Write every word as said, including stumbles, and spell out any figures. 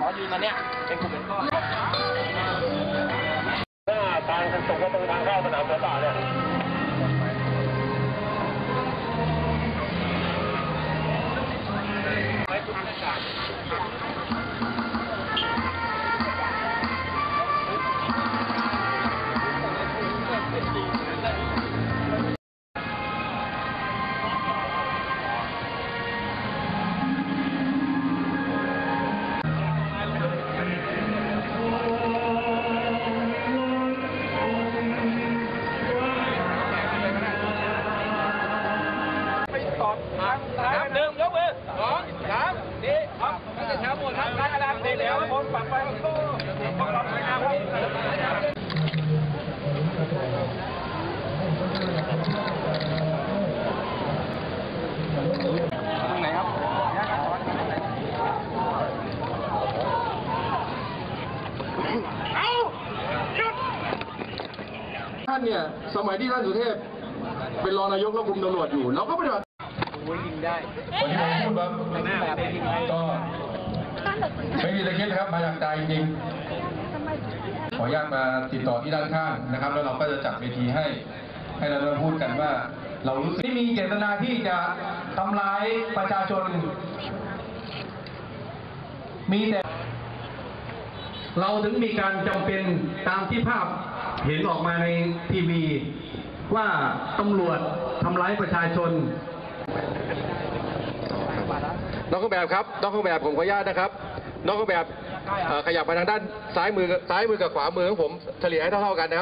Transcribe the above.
ขอยืนมาเนี่ยเป็นกลุ่มเป็นก้อนหน้าทางส่งประตูทางเข้าสนามเสือป่าเนี่ยไม่ทุกท่านการนับหนึ่งยกมือสองสามสี่ครับตั้งแต่เช้าหมดครับการกระดานดีแล้วผมปักไปโอ้พวกเราไปงานครับตรงไหนครับเอาหยุดท่านเนี่ยสมัยที่ท่านสุเทพเป็นรองนายกแล้วคุมตำรวจอยู่เราก็ปฏิบัติยิงได้วันนี้ผมพูดแบบก็ไม่มีอะไรคิดนะครับมาจากใจจริงขออนุญาตมาติดต่อที่ด้านข้างนะครับแล้วเราก็จะจัดเวทีให้ให้เราพูดกันว่าเรารู้สึกที่มีเจตนาที่จะทำร้ายประชาชนมีแต่เราถึงมีการจำเป็นตามที่ภาพเห็นออกมาในทีวีว่าตำรวจทำร้ายประชาชนน้องเครื่องแบบครับน้องเครื่องแบบผมขออนุญาตนะครับน้องเครื่องแบบขยับไปทางด้านซ้ายมือซ้ายมือกับขวามือของผมเฉลี่ยให้เท่าๆกันนะครับ